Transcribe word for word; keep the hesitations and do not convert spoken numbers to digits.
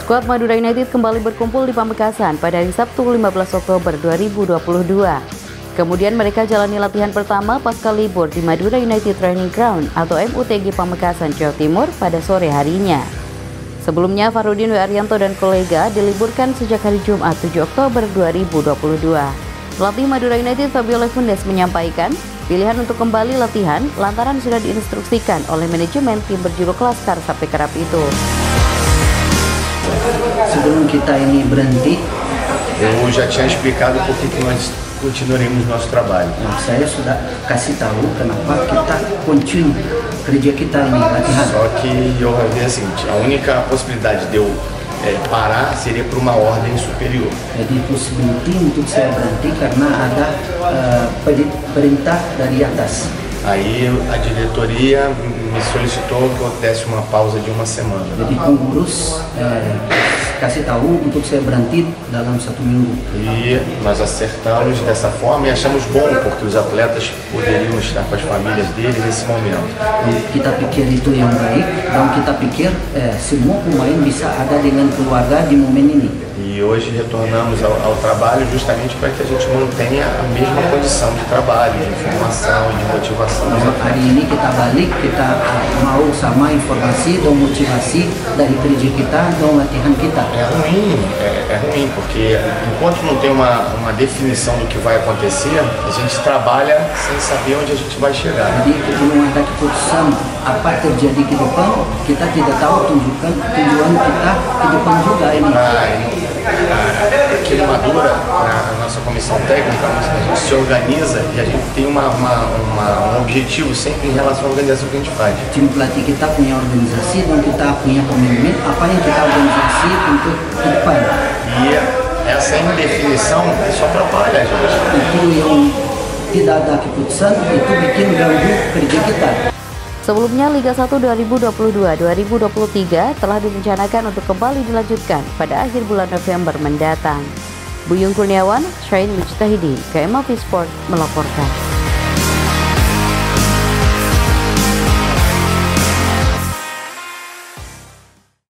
Skuad Madura United kembali berkumpul di Pamekasan pada hari Sabtu lima belas Oktober dua ribu dua puluh dua. Kemudian mereka jalani latihan pertama pasca libur di Madura United Training Ground atau M U T G Pamekasan, Jawa Timur pada sore harinya. Sebelumnya, Farudin W. Arianto dan kolega diliburkan sejak hari Jumat tujuh Oktober dua ribu dua puluh dua. Pelatih Madura United Fabio Lefundes menyampaikan pilihan untuk kembali latihan lantaran sudah diinstruksikan oleh manajemen tim berjuluk Laskar Sapi Kerap itu. Sebelum kita ini berhenti, eu já tinha explicado por que nós continuaremos nosso trabalho. Saya sudah kasih tahu kenapa kita continue kerja kita ini latihan. Só que eu havia a seguinte, a única possibilidade de eu é, parar seria por uma ordem superior. Jadi possibility untuk saya berhenti karena ada uh, perintah dari atas. Aí a diretoria me solicitou que eu desse uma pausa de uma semana. Jadi pengurus eh, kasih tahu untuk saya berhenti dalam satu minggu. E nós acertamos dessa forma e achamos bom porque os atletas poderiam estar com as famílias deles nesse momento. Kita pikir itu yang baik dan kita pikir eh, semua pemain bisa ada dengan keluarga di momen ini. E hoje retornamos ao, ao trabalho justamente para que a gente mantenha a mesma condição de trabalho, de informação, de motivação. Hari ini kita balik, kita mau sama informasi dan motivasi dari kerja kita dan latihan kita. É ruim, é, é ruim, porque enquanto não tem uma, uma definição do que vai acontecer, a gente trabalha sem saber onde a gente vai chegar. Jadi belum ada keputusan apa terjadi ke depan, kita tidak tahu tunjukkan tujuan kita ke depan juga ini. Ah, aqui no Madura, na nossa comissão técnica, a gente se organiza e a gente tem uma, uma, uma, um objetivo sempre em relação à organização que a gente faz. Tim pelatih kita punya organisasi dan kita punya komitmen apa yang kita organisasi untuk ke depan. E essa indefinição só atrapalha a gente. Itu yang tidak ada keputusan, itu bikin ganggu kerja kita. Sebelumnya, Liga satu dua ribu dua puluh dua dua ribu dua puluh tiga telah direncanakan untuk kembali dilanjutkan pada akhir bulan November mendatang. Buyung Kurniawan, Shine Mujtahidi, K M A V Sport melaporkan.